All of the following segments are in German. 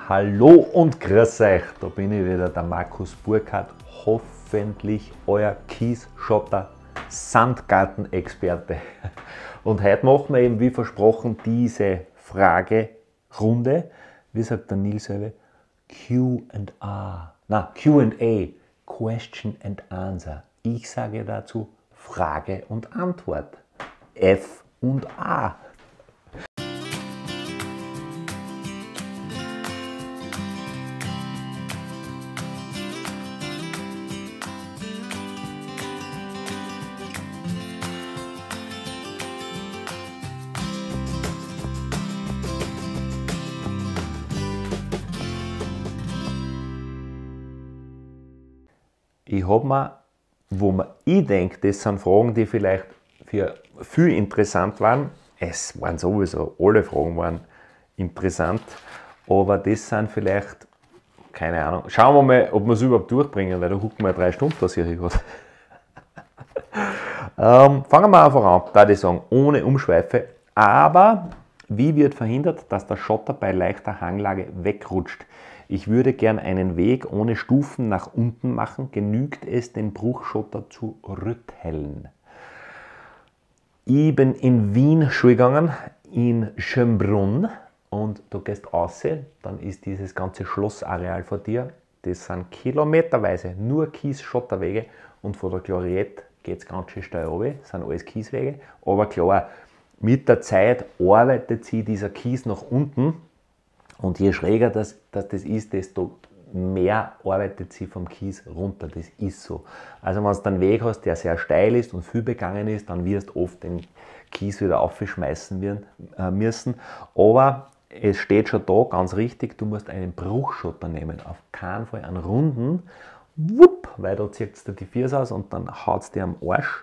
Hallo und grüß euch, da bin ich wieder, der Markus Burkhardt, hoffentlich euer Kiesschotter Sandgarten-Experte. Und heute machen wir eben, wie versprochen, diese Fragerunde. Wie sagt der Nils selber? Q&A, Question and Answer. Ich sage dazu Frage und Antwort. F und A. Ich denke, das sind Fragen, die vielleicht für viel interessant waren. Es waren sowieso, alle Fragen waren interessant, aber das sind vielleicht, keine Ahnung, schauen wir mal, ob wir es überhaupt durchbringen, weil da hucken wir 3 Stunden, das sehe ich gerade. Fangen wir einfach an, da ich sagen, ohne Umschweife, aber wie wird verhindert, dass der Schotter bei leichter Hanglage wegrutscht? Ich würde gern einen Weg ohne Stufen nach unten machen. Genügt es, den Bruchschotter zu rütteln? Ich bin in Wien Schule gegangen, in Schönbrunn, und du gehst raus, dann ist dieses ganze Schlossareal vor dir. Das sind kilometerweise nur Kies-Schotterwege, und von der Gloriette geht es ganz schön steil runter, das sind alles Kieswege. Aber klar, mit der Zeit arbeitet sich dieser Kies nach unten. Und je schräger das ist, desto mehr arbeitet sie vom Kies runter. Das ist so. Also wenn du einen Weg hast, der sehr steil ist und viel begangen ist, dann wirst du oft den Kies wieder aufschmeißen müssen. Aber es steht schon da, ganz richtig, du musst einen Bruchschotter nehmen. Auf keinen Fall einen runden, weil da zieht es dir die Füße aus und dann haut es dir am Arsch.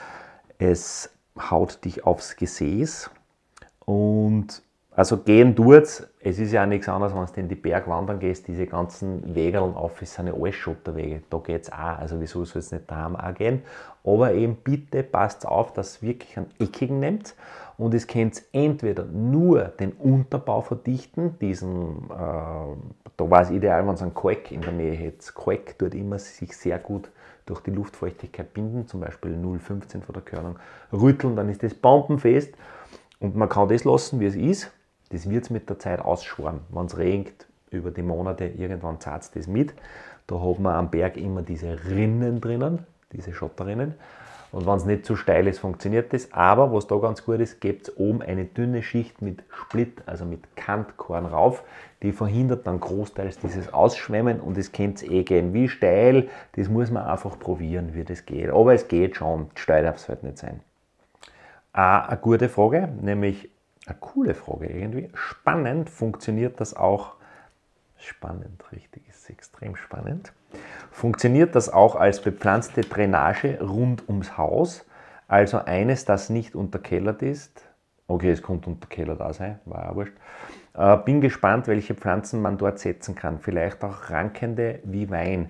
Es haut dich aufs Gesäß. Und also gehen tut's, es ist ja auch nichts anderes, wenn du in die Berg wandern gehst, diese ganzen Wegerln auf, es sind ja alles Schotterwege, da geht's auch, also wieso soll es nicht daheim auch gehen, aber eben bitte passt auf, dass ihr wirklich einen eckigen nehmt, und es könnt entweder nur den Unterbau verdichten, da war es ideal, wenn es einen Kalk in der Nähe hätte. Kalk tut immer sich sehr gut durch die Luftfeuchtigkeit binden, zum Beispiel 0,15 von der Körnung rütteln, dann ist das bombenfest, und man kann das lassen, wie es ist. Das wird mit der Zeit ausschwaren. Wenn es regnet, über die Monate, irgendwann zahlt es das mit. Da hat man am Berg immer diese Rinnen drinnen, diese Schotterrinnen. Und wenn es nicht zu steil ist, funktioniert das. Aber was da ganz gut ist, gebt es oben eine dünne Schicht mit Split, also mit Kantkorn rauf. Die verhindert dann großteils dieses Ausschwemmen, und es könnt eh gehen. Wie steil, das muss man einfach probieren, wie das geht. Aber es geht schon, steil darf es halt nicht sein. Eine gute Frage, nämlich eine coole Frage irgendwie. Spannend funktioniert das auch. Spannend, richtig, ist extrem spannend. Funktioniert das auch als bepflanzte Drainage rund ums Haus? Also eines, das nicht unterkellert ist. Okay, es kommt unterkellert da sein, war auch wurscht. Bin gespannt, welche Pflanzen man dort setzen kann. Vielleicht auch rankende wie Wein.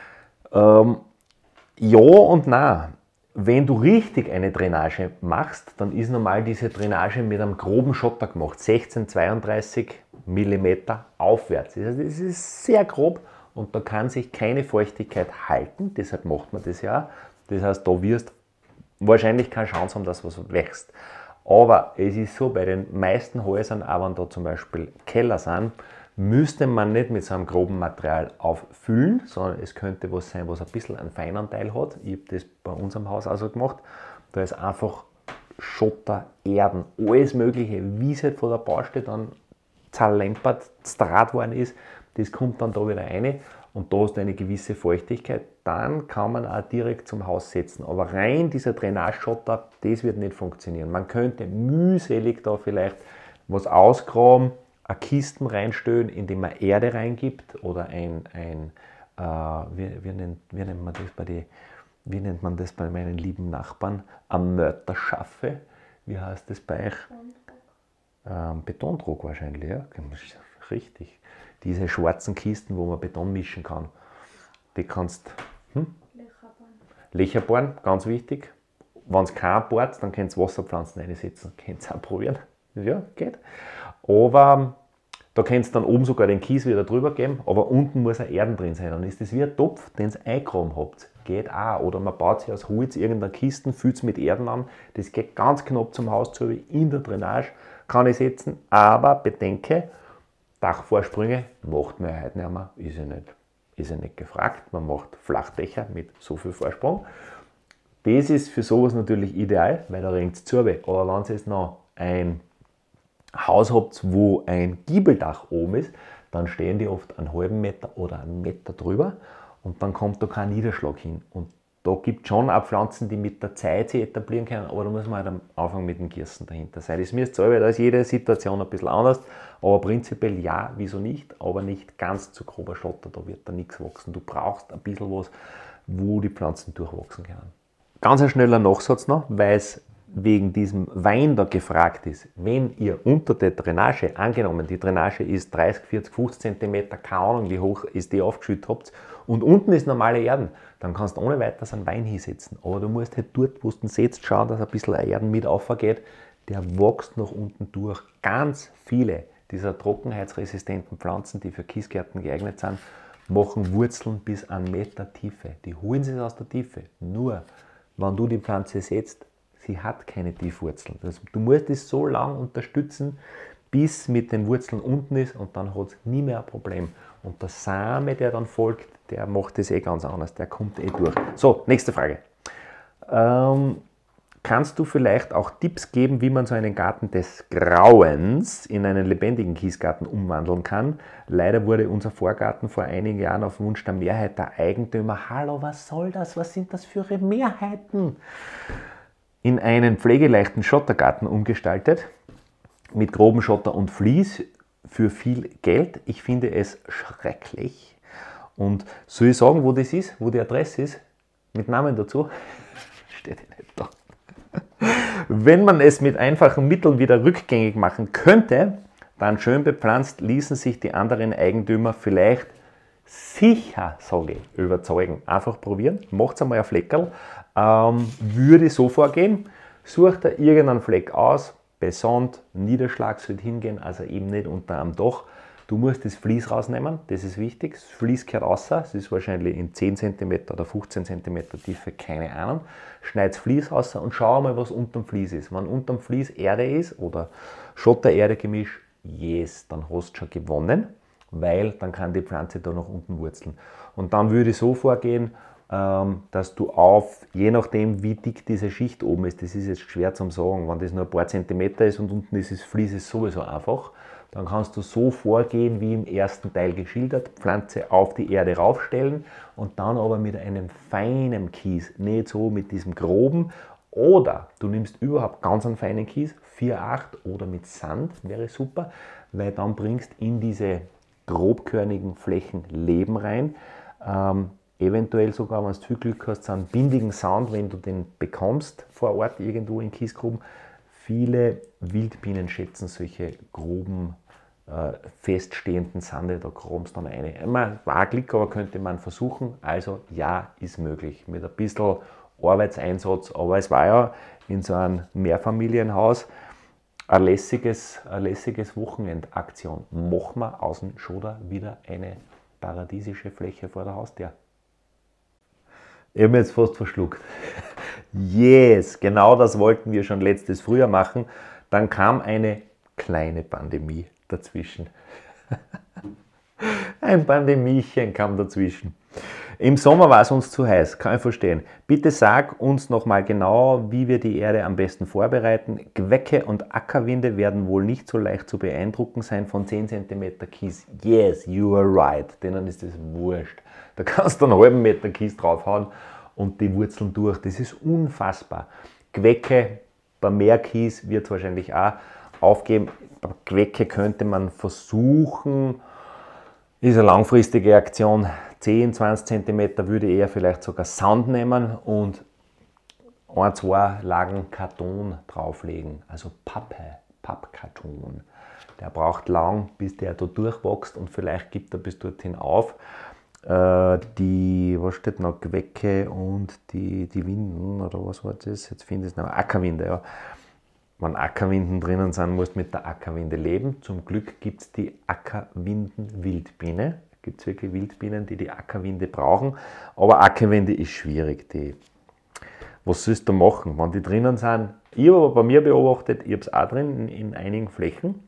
Ja und nein. Wenn du richtig eine Drainage machst, dann ist normal diese Drainage mit einem groben Schotter gemacht, 16-32 mm aufwärts. Also das ist sehr grob, und da kann sich keine Feuchtigkeit halten, deshalb macht man das ja. Das heißt, da wirst du wahrscheinlich keine Chance haben, dass was wächst. Aber es ist so, bei den meisten Häusern, auch wenn da zum Beispiel Keller sind, müsste man nicht mit so einem groben Material auffüllen, sondern es könnte was sein, was ein bisschen einen feinen Teil hat. Ich habe das bei unserem Haus also gemacht. Da ist einfach Schotter, Erden, alles Mögliche, wie es halt von der Baustelle dann zerlempert, Draht worden ist, das kommt dann da wieder rein, und da hast du eine gewisse Feuchtigkeit. Dann kann man auch direkt zum Haus setzen. Aber rein dieser Drainageschotter, das wird nicht funktionieren. Man könnte mühselig da vielleicht was ausgraben, eine Kisten reinstellen, indem man Erde reingibt, oder wie nennt man das bei meinen lieben Nachbarn? Am Mörderschaffe. Wie heißt das bei euch? Betondruck wahrscheinlich, ja. Richtig. Diese schwarzen Kisten, wo man Beton mischen kann. Die kannst Löcher bohren, ganz wichtig. Wenn es kein bohrt, dann könnt ihr Wasserpflanzen einsetzen. Könnt ihr auch probieren. Ja, geht. Aber Da kannst du dann oben sogar den Kies wieder drüber geben, aber unten muss ein Erden drin sein. Dann ist das wie ein Topf, den ihr eingraben habt. Geht auch. Oder man baut sich aus Holz irgendeine Kisten, füllt es mit Erden an. Das geht ganz knapp zum Haus zu, in der Drainage kann ich setzen. Aber bedenke, Dachvorsprünge macht man ja heute nicht mehr, ist ja nicht gefragt. Man macht Flachdächer mit so viel Vorsprung. Das ist für sowas natürlich ideal, weil da regnet es zu. Aber wenn ihr jetzt noch ein Haus habt, wo ein Giebeldach oben ist, dann stehen die oft einen halben Meter oder einen Meter drüber und dann kommt da kein Niederschlag hin. Und da gibt es schon auch Pflanzen, die mit der Zeit sich etablieren können, aber da muss man halt am Anfang mit dem Gießen dahinter sein. Das müsst ihr selber, da ist jede Situation ein bisschen anders, aber prinzipiell ja, wieso nicht, aber nicht ganz zu grober Schotter, da wird da nichts wachsen. Du brauchst ein bisschen was, wo die Pflanzen durchwachsen können. Ganz ein schneller Nachsatz noch, weil es wegen diesem Wein da gefragt ist. Wenn ihr unter der Drainage, angenommen die Drainage ist 30, 40, 50 cm, keine Ahnung wie hoch ist die aufgeschüttet habt, und unten ist normale Erden, dann kannst du ohne weiteres einen Wein hinsetzen. Aber du musst halt dort, wo du ihn setzt, schauen, dass ein bisschen Erden mit aufgeht. Der wächst nach unten durch. Ganz viele dieser trockenheitsresistenten Pflanzen, die für Kiesgärten geeignet sind, machen Wurzeln bis 1 Meter Tiefe. Die holen sich aus der Tiefe. Nur, wenn du die Pflanze setzt, sie hat keine Tiefwurzeln. Du musst es so lange unterstützen, bis mit den Wurzeln unten ist und dann hat es nie mehr ein Problem. Und der Same, der dann folgt, der macht das ganz anders, der kommt durch. So, nächste Frage. Kannst du vielleicht auch Tipps geben, wie man so einen Garten des Grauens in einen lebendigen Kiesgarten umwandeln kann? Leider wurde unser Vorgarten vor einigen Jahren auf Wunsch der Mehrheit der Eigentümer, hallo, was soll das, was sind das für Mehrheiten, in einen pflegeleichten Schottergarten umgestaltet, mit grobem Schotter und Vlies für viel Geld. Ich finde es schrecklich. Und soll ich sagen, wo das ist, wo die Adresse ist, mit Namen dazu? Steht ja nicht da. Wenn man es mit einfachen Mitteln wieder rückgängig machen könnte, dann schön bepflanzt, ließen sich die anderen Eigentümer vielleicht sicher, sage ich, überzeugen. Einfach probieren, macht einmal ein Fleckerl. Würde so vorgehen, sucht er irgendeinen Fleck aus, besond, Niederschlag sollte hingehen, also eben nicht unter einem Dach. Du musst das Vlies rausnehmen, das ist wichtig. Das Vlies gehört raus, es ist wahrscheinlich in 10 cm oder 15 cm Tiefe, keine Ahnung. Schneid das Vlies raus und schau mal, was unterm Vlies ist. Wenn unterm Vlies Erde ist oder Schotter-Erde-Gemisch, yes, dann hast du schon gewonnen, weil dann kann die Pflanze da nach unten wurzeln. Und dann würde ich so vorgehen, dass du je nachdem wie dick diese Schicht oben ist, das ist jetzt schwer zu sagen, wenn das nur ein paar Zentimeter ist und unten ist das Vlies ist sowieso einfach, dann kannst du so vorgehen, wie im ersten Teil geschildert, Pflanze auf die Erde raufstellen und dann aber mit einem feinen Kies, nicht so mit diesem groben, oder du nimmst überhaupt ganz einen feinen Kies, 4,8 oder mit Sand, wäre super, weil dann bringst in diese grobkörnigen Flächen Leben rein. Eventuell sogar, wenn du viel Glück hast, einen bindigen Sand, wenn du den bekommst vor Ort irgendwo in Kiesgruben. Viele Wildbienen schätzen solche groben, feststehenden Sande, da grobst du dann rein. Immer war Glück, aber könnte man versuchen. Also ja, ist möglich. Mit ein bisschen Arbeitseinsatz, aber es war ja in so einem Mehrfamilienhaus eine lässiges Wochenendaktion. Machen wir außen schon da wieder eine paradiesische Fläche vor der Haustür. Ich habe mich jetzt fast verschluckt. Yes, genau das wollten wir schon letztes Frühjahr machen. Dann kam eine kleine Pandemie dazwischen. Ein Pandemiechen kam dazwischen. Im Sommer war es uns zu heiß, kann ich verstehen. Bitte sag uns nochmal genau, wie wir die Erde am besten vorbereiten. Gewecke und Ackerwinde werden wohl nicht so leicht zu beeindrucken sein von 10 cm Kies. Yes, you are right. Denen ist das wurscht. Da kannst du einen halben Meter Kies draufhauen und die Wurzeln durch. Das ist unfassbar. Gewecke, bei mehr Kies wird es wahrscheinlich auch aufgeben. Bei Gewecke könnte man versuchen, ist eine langfristige Aktion, 10, 20 cm würde ich eher vielleicht sogar Sand nehmen und 1, 2 Lagen Karton drauflegen, also Pappkarton. Der braucht lang, bis der da durchwächst und vielleicht gibt er bis dorthin auf. Was steht noch? Gewecke und die Winden, oder was war das? Jetzt finde ich es noch. Ackerwinde, ja. wenn Ackerwinden drinnen sind, musst du mit der Ackerwinde leben. Zum Glück gibt es die Ackerwinden-Wildbiene. Gibt es wirklich Wildbienen, die die Ackerwinde brauchen. Aber Ackerwinde ist schwierig. Was sollst du machen, wenn die drinnen sind? Ich habe aber bei mir beobachtet, ich habe es auch drin in einigen Flächen.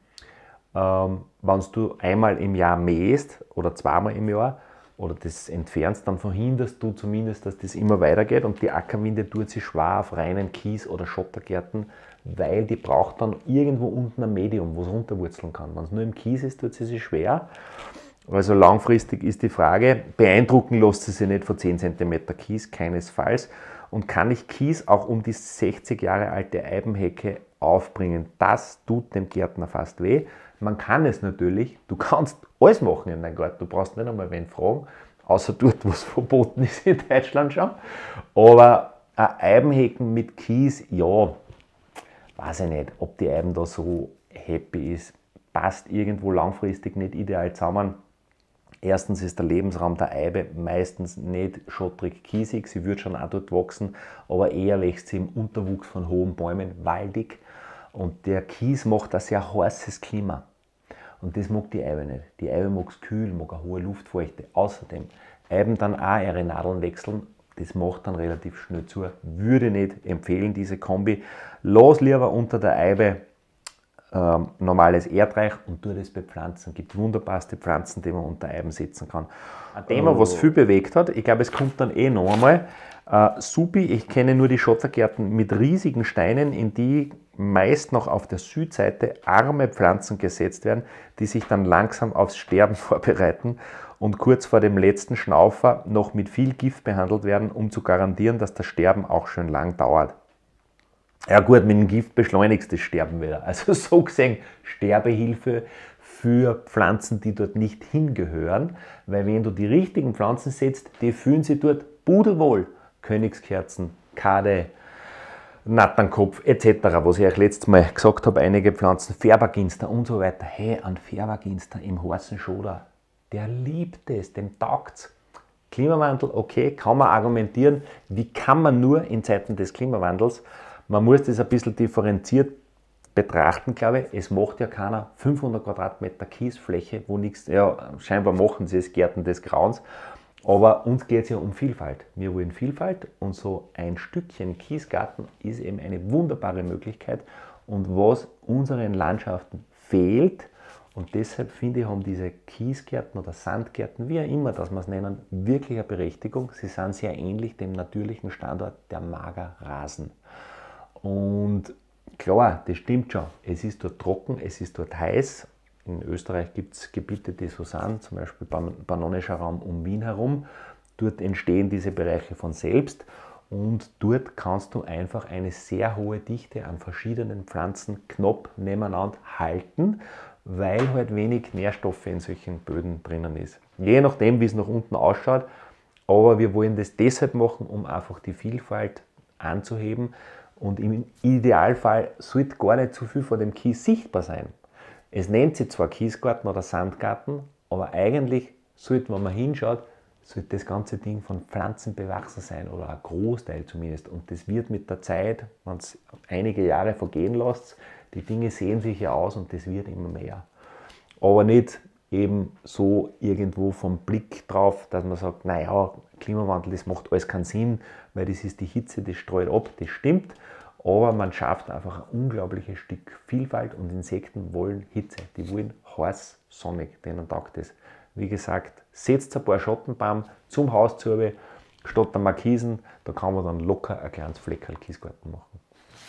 Wenn du einmal im Jahr mähst oder zweimal im Jahr oder das entfernst, dann verhinderst du zumindest, dass das immer weitergeht. Und die Ackerwinde tut sich schwer auf reinen Kies- oder Schottergärten, weil die braucht dann irgendwo unten ein Medium, wo es runterwurzeln kann. Wenn es nur im Kies ist, tut sie sich schwer. Also langfristig ist die Frage, beeindrucken lässt sie sich nicht von 10 cm Kies, keinesfalls. Und kann ich Kies auch um die 60 Jahre alte Eibenhecke aufbringen? Das tut dem Gärtner fast weh. Man kann es natürlich, du kannst alles machen in deinem Garten, du brauchst nicht einmal wen fragen, außer dort, wo es verboten ist in Deutschland schon. Aber ein Eibenhecken mit Kies, ja, weiß ich nicht, ob die Eiben da so happy ist, passt irgendwo langfristig nicht ideal zusammen. Erstens ist der Lebensraum der Eibe meistens nicht schottrig-kiesig, sie wird schon auch dort wachsen, aber eher wächst sie im Unterwuchs von hohen Bäumen, waldig. Und der Kies macht ein sehr heißes Klima. Und das mag die Eibe nicht. Die Eibe mag es kühl, mag eine hohe Luftfeuchte. Außerdem Eiben dann auch ihre Nadeln wechseln, das macht dann relativ schnell zu. Würde nicht empfehlen, diese Kombi. Lass lieber unter der Eibe normales Erdreich und tu das bei Pflanzen. Es gibt wunderbarste Pflanzen, die man unter Eiben setzen kann. Ein Thema, was viel bewegt hat, ich glaube, es kommt dann eh noch einmal. Supi, ich kenne nur die Schottergärten mit riesigen Steinen, in die meist noch auf der Südseite arme Pflanzen gesetzt werden, die sich dann langsam aufs Sterben vorbereiten und kurz vor dem letzten Schnaufer noch mit viel Gift behandelt werden, um zu garantieren, dass das Sterben auch schön lang dauert. Ja gut, mit dem Gift beschleunigst das Sterben wieder. Also so gesehen Sterbehilfe für Pflanzen, die dort nicht hingehören, weil wenn du die richtigen Pflanzen setzt, die fühlen sich dort pudelwohl. Königskerzen, Kade, Natternkopf etc., was ich euch letztes Mal gesagt habe, einige Pflanzen, Färberginster und so weiter. Hey, ein Färberginster im heißen Schoder, der liebt es, dem taugt's. Klimawandel, okay, kann man argumentieren. Wie kann man nur in Zeiten des Klimawandels? Man muss das ein bisschen differenziert betrachten, glaube ich. Es macht ja keiner 500 Quadratmeter Kiesfläche, wo nichts, ja, scheinbar machen sie es, Gärten des Grauens. Aber uns geht es ja um Vielfalt. Wir wollen Vielfalt und so ein Stückchen Kiesgarten ist eben eine wunderbare Möglichkeit. Und was unseren Landschaften fehlt, und deshalb finde ich, haben diese Kiesgärten oder Sandgärten, wie auch immer das man es nennen, wirklich eine Berechtigung. Sie sind sehr ähnlich dem natürlichen Standort der Magerrasen. Und klar, das stimmt schon. Es ist dort trocken, es ist dort heiß. In Österreich gibt es Gebiete, die so sind, zum Beispiel Pannonischer Raum um Wien herum. Dort entstehen diese Bereiche von selbst und dort kannst du einfach eine sehr hohe Dichte an verschiedenen Pflanzen knapp nebeneinander halten, weil halt wenig Nährstoffe in solchen Böden drinnen ist. Je nachdem, wie es nach unten ausschaut, aber wir wollen das deshalb machen, um einfach die Vielfalt anzuheben. Und im Idealfall sollte gar nicht zu viel von dem Kies sichtbar sein. Es nennt sich zwar Kiesgarten oder Sandgarten, aber eigentlich sollte, wenn man hinschaut, sollte das ganze Ding von Pflanzen bewachsen sein oder ein Großteil zumindest. Und das wird mit der Zeit, wenn es einige Jahre vergehen lässt, die Dinge sehen sich ja aus und das wird immer mehr. Aber nicht eben so irgendwo vom Blick drauf, dass man sagt, naja, Klimawandel, das macht alles keinen Sinn, weil das ist die Hitze, das streut ab, das stimmt. Aber man schafft einfach ein unglaubliches Stück Vielfalt und Insekten wollen Hitze, die wollen heiß, sonnig, denen taugt das. Wie gesagt, setzt ein paar Schattenbaum zum Haus zu, statt der Markisen, da kann man dann locker ein kleines Fleckerl Kiesgarten machen.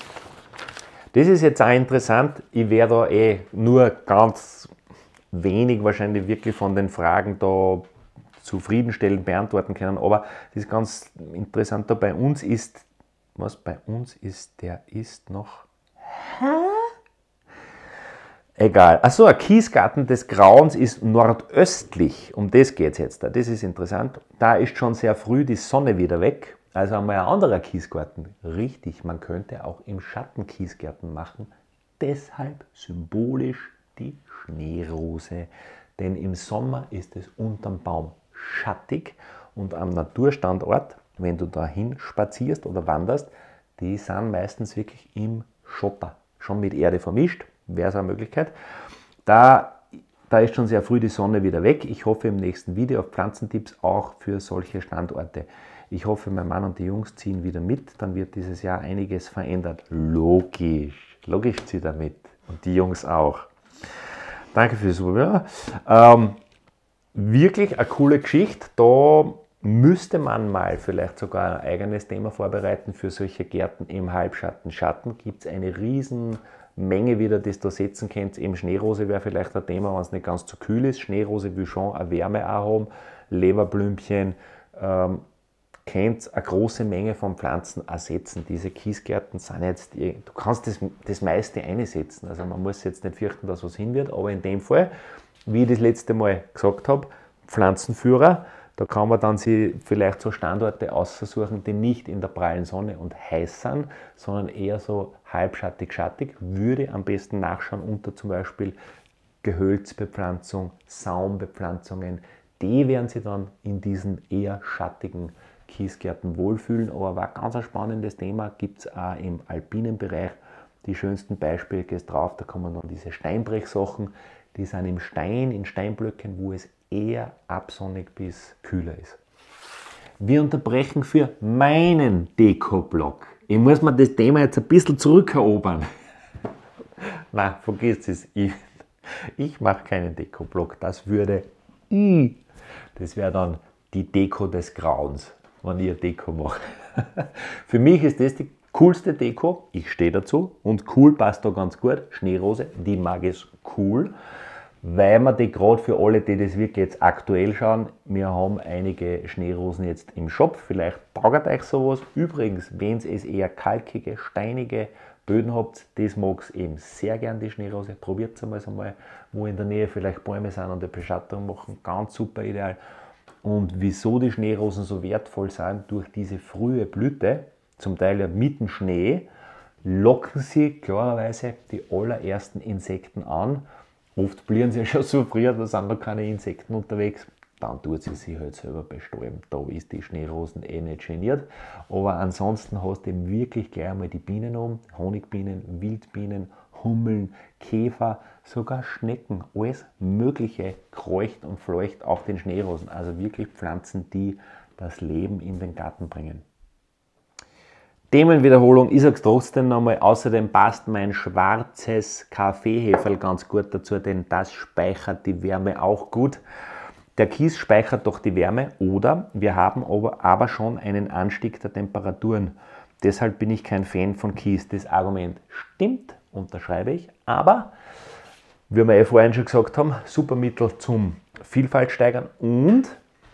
Das ist jetzt auch interessant, ich werde da nur ganz wenig wahrscheinlich wirklich von den Fragen da zufriedenstellend beantworten können, aber das ist ganz interessant, da bei uns ist, was bei uns ist, der ist noch, egal. Achso, ein Kiesgarten des Grauens ist nordöstlich, um das geht es jetzt, das ist interessant, da ist schon sehr früh die Sonne wieder weg, also einmal ein anderer Kiesgarten, richtig, man könnte auch im Schatten Kiesgärten machen, deshalb symbolisch die Schneerose, denn im Sommer ist es unterm Baum schattig und am Naturstandort, wenn du dahin spazierst oder wanderst, die sind meistens wirklich im Schotter. schon mit Erde vermischt, wäre so eine Möglichkeit. Da ist schon sehr früh die Sonne wieder weg. Ich hoffe im nächsten Video auf Pflanzentipps auch für solche Standorte. Ich hoffe, mein Mann und die Jungs ziehen wieder mit, dann wird dieses Jahr einiges verändert. Logisch zieht er mit und die Jungs auch. Danke fürs Zuhören. Wirklich eine coole Geschichte. Da müsste man mal vielleicht sogar ein eigenes Thema vorbereiten für solche Gärten im Halbschatten. Schatten gibt es eine riesen Menge wieder, das du setzen könnt. Eben Schneerose wäre vielleicht ein Thema, wenn es nicht ganz zu kühl ist. Schneerose will schon eine Wärme auch haben. Leberblümchen, könnt eine große Menge von Pflanzen ersetzen. Diese Kiesgärten sind jetzt, du kannst das meiste einsetzen. Also man muss jetzt nicht fürchten, dass was hin wird, aber in dem Fall, wie ich das letzte Mal gesagt habe, Pflanzenführer, da kann man dann sich vielleicht so Standorte aussuchen, die nicht in der prallen Sonne und heiß sind, sondern eher so halbschattig, schattig. Würde am besten nachschauen unter zum Beispiel Gehölzbepflanzung, Saumbepflanzungen. Die werden sich dann in diesen eher schattigen Kiesgärten wohlfühlen. Aber war ganz ein spannendes Thema, gibt es auch im alpinen Bereich. Die schönsten Beispiele, gehst drauf, da kommen dann diese Steinbrechsachen, die sind im Stein, in Steinblöcken, wo es eher absonnig bis kühler ist. Wir unterbrechen für meinen Deko-Blog. Ich muss mir das Thema jetzt ein bisschen zurückerobern. Nein, vergiss es. Ich mache keinen Deko-Blog. Das wäre dann die Deko des Grauens, wenn ich eine Deko mache. Für mich ist das die coolste Deko. Ich stehe dazu. Und cool passt da ganz gut. Schneerose, die mag ich cool. Weil wir die gerade für alle, die das wirklich jetzt aktuell schauen, wir haben einige Schneerosen jetzt im Shop, vielleicht taugt euch sowas. Übrigens, wenn es eher kalkige, steinige Böden habt, das mag es eben sehr gern, die Schneerose. Probiert es einmal, wo in der Nähe vielleicht Bäume sind und eine Beschattung machen, ganz super ideal. Und wieso die Schneerosen so wertvoll sind, durch diese frühe Blüte, zum Teil ja mit dem Schnee, locken sie klarerweise die allerersten Insekten an. Oft blieben sie ja schon so früh, da sind noch keine Insekten unterwegs. Dann tut sie sich halt selber bestäuben. Da ist die Schneerosen eh nicht geniert. Aber ansonsten hast du eben wirklich gleich einmal die Bienen um. Honigbienen, Wildbienen, Hummeln, Käfer, sogar Schnecken. Alles Mögliche kreucht und fleucht auf den Schneerosen. Also wirklich Pflanzen, die das Leben in den Garten bringen. Themenwiederholung, ich sage es trotzdem nochmal, außerdem passt mein schwarzes Kaffeeheferl ganz gut dazu, denn das speichert die Wärme auch gut. Der Kies speichert doch die Wärme oder wir haben aber schon einen Anstieg der Temperaturen. Deshalb bin ich kein Fan von Kies. Das Argument stimmt, unterschreibe ich, aber wie wir vorhin schon gesagt haben, super Mittel zum Vielfalt steigern und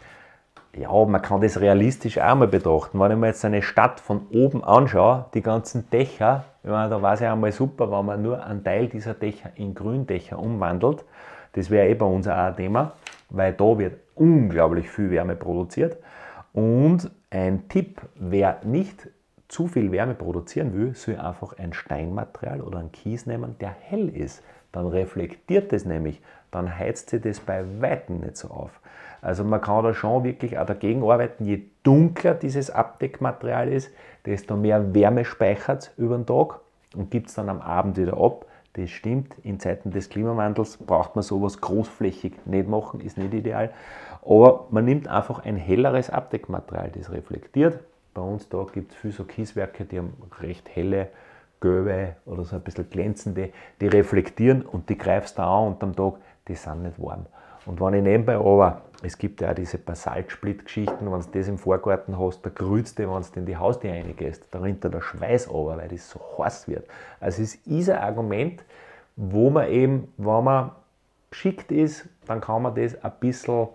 ja, man kann das realistisch auch mal betrachten. Wenn ich mir jetzt eine Stadt von oben anschaue, die ganzen Dächer, da war es ja einmal super, wenn man nur einen Teil dieser Dächer in Gründächer umwandelt. Das wäre bei uns auch ein Thema, weil da wird unglaublich viel Wärme produziert. Und ein Tipp, wer nicht zu viel Wärme produzieren will, soll einfach ein Steinmaterial oder einen Kies nehmen, der hell ist. Dann reflektiert es nämlich, dann heizt sich das bei Weitem nicht so auf. Also man kann da schon wirklich auch dagegen arbeiten, je dunkler dieses Abdeckmaterial ist, desto mehr Wärme speichert es über den Tag und gibt es dann am Abend wieder ab. Das stimmt, in Zeiten des Klimawandels braucht man sowas großflächig nicht machen, ist nicht ideal. Aber man nimmt einfach ein helleres Abdeckmaterial, das reflektiert. Bei uns da gibt es viele so Kieswerke, die haben recht helle, gelbe oder so ein bisschen glänzende, die reflektieren und die greifst du an und am Tag, die sind nicht warm. Und wenn ich nebenbei aber, es gibt ja auch diese Basaltsplit-Geschichten, wenn du das im Vorgarten hast, da grüßt dir, wenn du in die Haustür reingehst, da rinnt dir der Schweiß runter, weil das so heiß wird. Also es ist ein Argument, wo man eben, wenn man geschickt ist, dann kann man das ein bisschen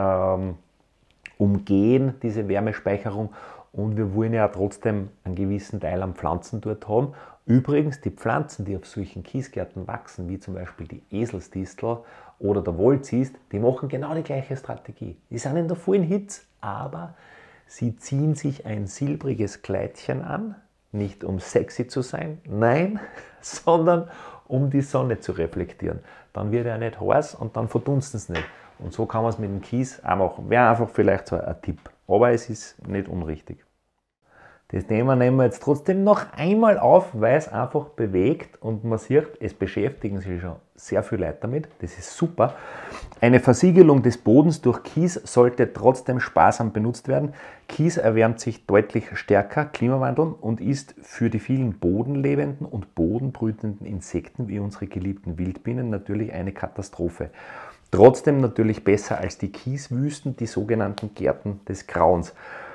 umgehen, diese Wärmespeicherung. Und wir wollen ja trotzdem einen gewissen Teil an Pflanzen dort haben. Übrigens, die Pflanzen, die auf solchen Kiesgärten wachsen, wie zum Beispiel die Eselsdistel oder der Wollzist, die machen genau die gleiche Strategie. Die sind in der vollen Hitze, aber sie ziehen sich ein silbriges Kleidchen an, nicht um sexy zu sein, nein, sondern um die Sonne zu reflektieren. Dann wird er nicht heiß und dann verdunsten es nicht. Und so kann man es mit dem Kies auch machen. Wäre einfach vielleicht so ein Tipp, aber es ist nicht unrichtig. Das Thema nehmen wir jetzt trotzdem noch einmal auf, weil es einfach bewegt und man sieht, es beschäftigen sich schon sehr viele Leute damit. Das ist super. Eine Versiegelung des Bodens durch Kies sollte trotzdem sparsam benutzt werden. Kies erwärmt sich deutlich stärker, Klimawandel, und ist für die vielen bodenlebenden und bodenbrütenden Insekten wie unsere geliebten Wildbienen natürlich eine Katastrophe. Trotzdem natürlich besser als die Kieswüsten, die sogenannten Gärten des Grauens.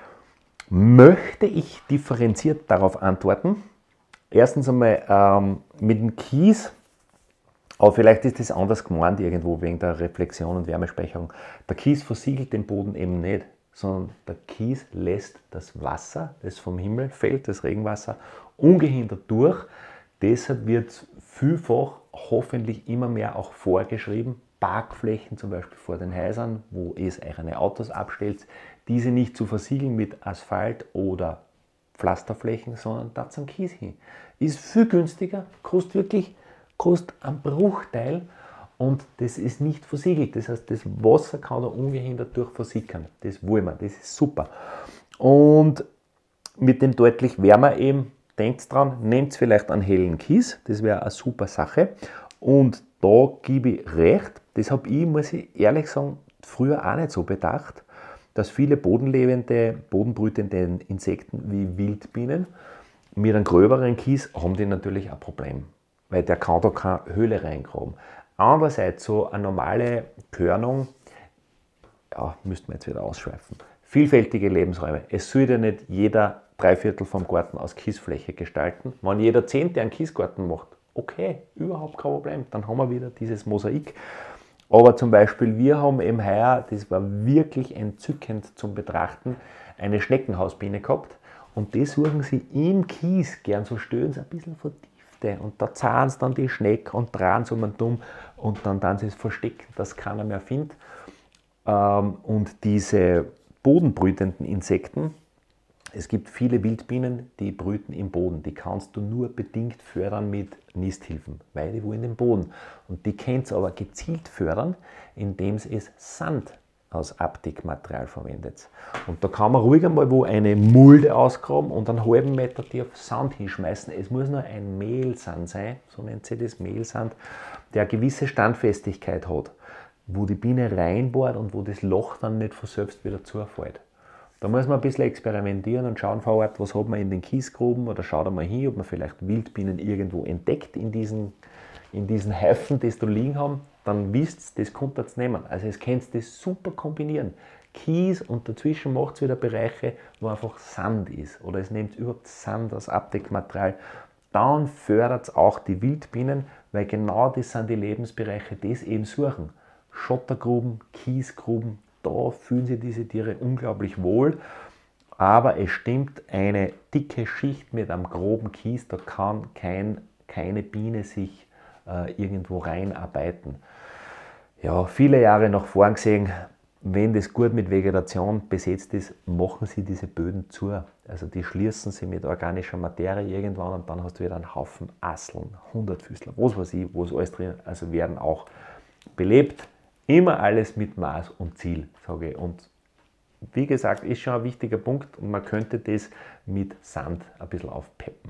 Möchte ich differenziert darauf antworten. Erstens einmal mit dem Kies, aber vielleicht ist das anders gemeint irgendwo wegen der Reflexion und Wärmespeicherung. Der Kies versiegelt den Boden eben nicht, sondern der Kies lässt das Wasser, das vom Himmel fällt, das Regenwasser, ungehindert durch. Deshalb wird vielfach hoffentlich immer mehr auch vorgeschrieben, Parkflächen zum Beispiel vor den Häusern, wo es eigene Autos abstellt, diese nicht zu versiegeln mit Asphalt oder Pflasterflächen, sondern da zum Kies hin. Ist viel günstiger, kostet einen Bruchteil und das ist nicht versiegelt. Das heißt, das Wasser kann da ungehindert durch versickern. Das wollen wir, das ist super. Und mit dem deutlich wärmer eben, denkt dran, nehmt vielleicht einen hellen Kies, das wäre eine super Sache. Und da gebe ich recht, das habe ich, muss ich ehrlich sagen, früher auch nicht so bedacht, dass viele bodenlebende, bodenbrütende Insekten wie Wildbienen mit einem gröberen Kies haben die natürlich ein Problem, weil der kann da keine Höhle reingraben. Andererseits so eine normale Körnung, ja, müssten wir jetzt wieder ausschweifen. Vielfältige Lebensräume. Es sollte nicht jeder 3/4 vom Garten aus Kiesfläche gestalten. Wenn jeder 10. einen Kiesgarten macht, okay, überhaupt kein Problem, dann haben wir wieder dieses Mosaik. Aber zum Beispiel, wir haben eben heuer, das war wirklich entzückend zum Betrachten, eine Schneckenhausbiene gehabt und die suchen sie im Kies gern so Stöhns ein bisschen vertiefte und da zahlen sie dann die Schnecke und drehen so man dumm und dann sie es verstecken, dass keiner mehr findet. Und diese bodenbrütenden Insekten, es gibt viele Wildbienen, die brüten im Boden. Die kannst du nur bedingt fördern mit Nisthilfen, weil die wollen den Boden. Und die kannst du aber gezielt fördern, indem es Sand als Abdeckmaterial verwendet. Und da kann man ruhig einmal wo eine Mulde ausgraben und einen halben Meter tief Sand hinschmeißen. Es muss nur ein Mehlsand sein, so nennt sich das Mehlsand, der eine gewisse Standfestigkeit hat, wo die Biene reinbohrt und wo das Loch dann nicht von selbst wieder zufällt. Da muss man ein bisschen experimentieren und schauen vor Ort, was hat man in den Kiesgruben oder schaut einmal hin, ob man vielleicht Wildbienen irgendwo entdeckt in diesen Häufen, die da liegen haben. Dann wisst ihr, das könnt ihr jetzt nehmen. Also es könnt ihr das super kombinieren. Kies und dazwischen macht es wieder Bereiche, wo einfach Sand ist. Oder es nehmt überhaupt Sand als Abdeckmaterial. Dann fördert es auch die Wildbienen, weil genau das sind die Lebensbereiche, die es eben suchen. Schottergruben, Kiesgruben, da fühlen sich diese Tiere unglaublich wohl, aber es stimmt, eine dicke Schicht mit einem groben Kies, da kann keine Biene sich irgendwo reinarbeiten. Ja, viele Jahre nach vorn gesehen, wenn das gut mit Vegetation besetzt ist, machen sie diese Böden zu. Also die schließen sie mit organischer Materie irgendwann und dann hast du wieder einen Haufen Asseln, Hundertfüßler, was weiß ich, wo es alles drin, also werden auch belebt. Immer alles mit Maß und Ziel, sage ich. Und wie gesagt, ist schon ein wichtiger Punkt und man könnte das mit Sand ein bisschen aufpeppen.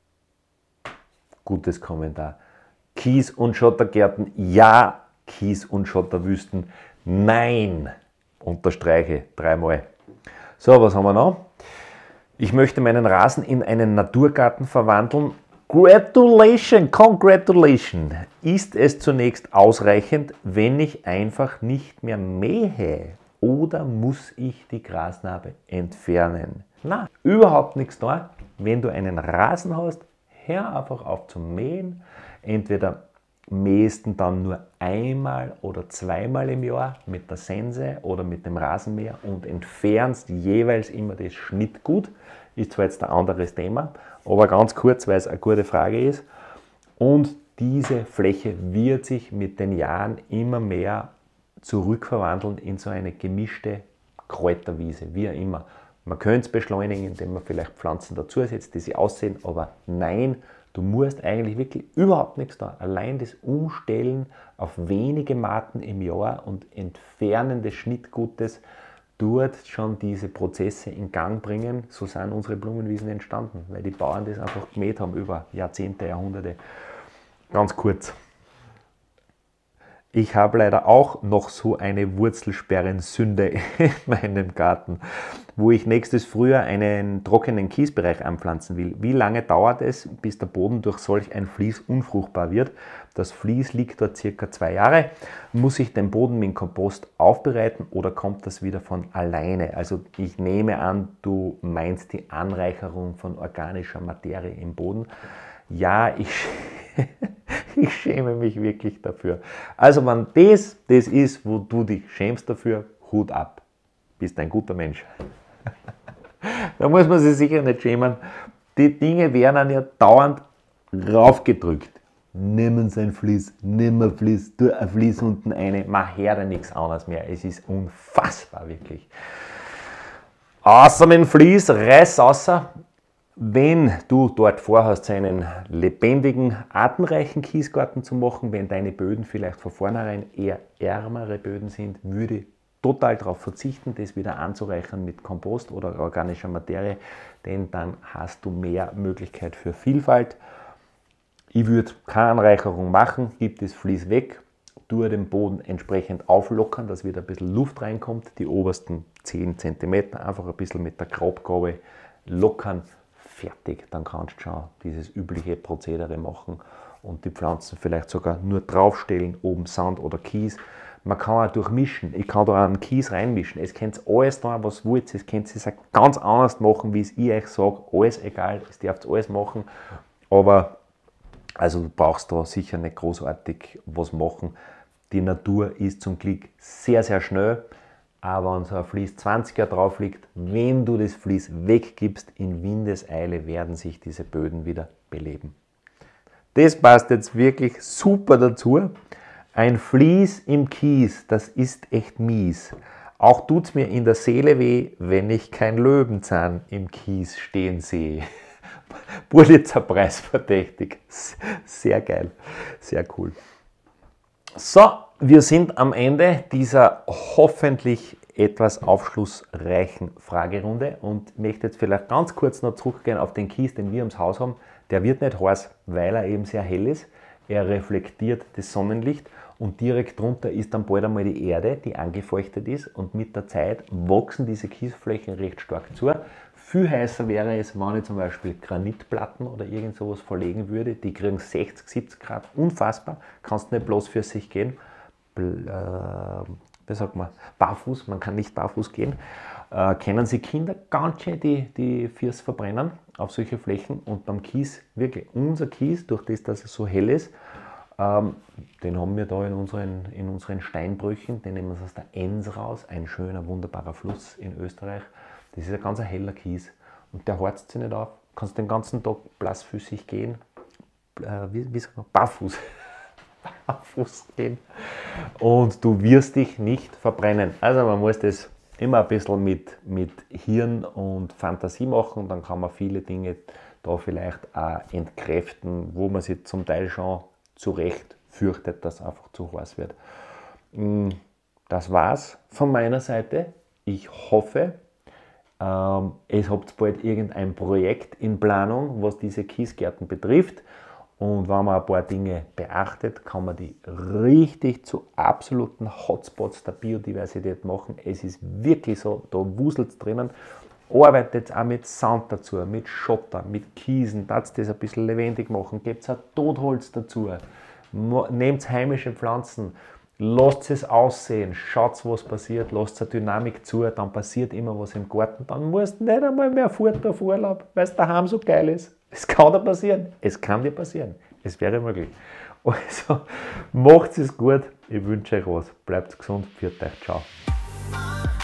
Gutes Kommentar. Kies- und Schottergärten, ja. Kies- und Schotterwüsten, nein. Unterstreiche 3-mal. So, was haben wir noch? Ich möchte meinen Rasen in einen Naturgarten verwandeln. Congratulations! Ist es zunächst ausreichend, wenn ich einfach nicht mehr mähe? Oder muss ich die Grasnarbe entfernen? Na, überhaupt nichts da. Wenn du einen Rasen hast, hör einfach auf zu mähen. Entweder mähst du dann nur einmal oder zweimal im Jahr mit der Sense oder mit dem Rasenmäher und entfernst jeweils immer das Schnittgut. Ist zwar jetzt ein anderes Thema, aber ganz kurz, weil es eine gute Frage ist. Und diese Fläche wird sich mit den Jahren immer mehr zurückverwandeln in so eine gemischte Kräuterwiese, wie auch immer. Man könnte es beschleunigen, indem man vielleicht Pflanzen dazusetzt, die sich aussehen, aber nein, du musst eigentlich wirklich überhaupt nichts tun. Allein das Umstellen auf wenige Maten im Jahr und Entfernen des Schnittgutes, dort schon diese Prozesse in Gang bringen. So sind unsere Blumenwiesen entstanden, weil die Bauern das einfach gemäht haben über Jahrzehnte, Jahrhunderte. Ganz kurz. Ich habe leider auch noch so eine Wurzelsperrensünde in meinem Garten, wo ich nächstes Frühjahr einen trockenen Kiesbereich anpflanzen will. Wie lange dauert es, bis der Boden durch solch ein Vlies unfruchtbar wird? Das Vlies liegt dort circa 2 Jahre. Muss ich den Boden mit Kompost aufbereiten oder kommt das wieder von alleine? Also ich nehme an, du meinst die Anreicherung von organischer Materie im Boden. Ja, ich schäme mich wirklich dafür. Also wenn das ist, wo du dich schämst dafür, Hut ab. Bist ein guter Mensch. Da muss man sich sicher nicht schämen. Die Dinge werden dann ja dauernd raufgedrückt. Nimm ein Vlies, nimm ein Vlies, tu ein Vlies unten rein, mach her da nichts anderes mehr. Es ist unfassbar, wirklich. Außer mit dem Vlies, reiß außer. Wenn du dort vorhast, einen lebendigen, artenreichen Kiesgarten zu machen, wenn deine Böden vielleicht von vornherein eher ärmere Böden sind, würde ich total darauf verzichten, das wieder anzureichern mit Kompost oder organischer Materie, denn dann hast du mehr Möglichkeit für Vielfalt. Ich würde keine Anreicherung machen, gib das Vlies weg, tue den Boden entsprechend auflockern, dass wieder ein bisschen Luft reinkommt, die obersten 10 cm einfach ein bisschen mit der Grabgabe lockern. Fertig, dann kannst du schon dieses übliche Prozedere machen und die Pflanzen vielleicht sogar nur draufstellen, oben Sand oder Kies. Man kann auch durchmischen, ich kann da einen Kies reinmischen, es könnt alles da, was wollt, es könnt es ganz anders machen, wie es ich euch sage, alles egal, es dürft alles machen, aber also du brauchst da sicher nicht großartig was machen. Die Natur ist zum Glück sehr, sehr schnell. Aber wenn so ein Vlies 20 Jahre drauf liegt, wenn du das Vlies weggibst, in Windeseile werden sich diese Böden wieder beleben. Das passt jetzt wirklich super dazu. Ein Vlies im Kies, das ist echt mies. Auch tut es mir in der Seele weh, wenn ich kein Löwenzahn im Kies stehen sehe. Pulitzer-Preis verdächtig. Sehr geil, sehr cool. So, wir sind am Ende dieser hoffentlich etwas aufschlussreichen Fragerunde und möchte jetzt vielleicht ganz kurz noch zurückgehen auf den Kies, den wir ums Haus haben. Der wird nicht heiß, weil er eben sehr hell ist. Er reflektiert das Sonnenlicht und direkt drunter ist dann bald einmal die Erde, die angefeuchtet ist und mit der Zeit wachsen diese Kiesflächen recht stark zu. Viel heißer wäre es, wenn ich zum Beispiel Granitplatten oder irgend sowas verlegen würde. Die kriegen 60, 70 Grad. Unfassbar. Kannst nicht bloß für sich gehen. Wie sagt man? Barfuß. Man kann nicht barfuß gehen. Kennen Sie Kinder ganz schön, die Füße verbrennen auf solche Flächen. Und beim Kies, wirklich unser Kies, durch das, dass es so hell ist, den haben wir da in unseren Steinbrüchen. Den nehmen wir aus der Enns raus. Ein schöner, wunderbarer Fluss in Österreich. Das ist ein ganz heller Kies und der harzt sich nicht auf. Du kannst den ganzen Tag blassfüßig gehen, wie sagt man, barfuß. Barfuß gehen und du wirst dich nicht verbrennen. Also man muss das immer ein bisschen mit Hirn und Fantasie machen, dann kann man viele Dinge da vielleicht auch entkräften, wo man sich zum Teil schon zu Recht fürchtet, dass es einfach zu heiß wird. Das war's von meiner Seite. Ich hoffe, es habt bald irgendein Projekt in Planung, was diese Kiesgärten betrifft. Und wenn man ein paar Dinge beachtet, kann man die richtig zu absoluten Hotspots der Biodiversität machen. Es ist wirklich so, da wuselt es drinnen. Arbeitet auch mit Sand dazu, mit Schotter, mit Kiesen, das ein bisschen lebendig machen. Gebt auch Totholz dazu. Nehmt heimische Pflanzen. Lasst es aussehen, schaut, was passiert, lasst eine Dynamik zu, dann passiert immer was im Garten. Dann musst du nicht einmal mehr fort auf Urlaub, weil es daheim so geil ist. Es kann dir passieren, es kann dir passieren, es wäre möglich. Also, macht es gut, ich wünsche euch was, bleibt gesund, pfiat euch, ciao.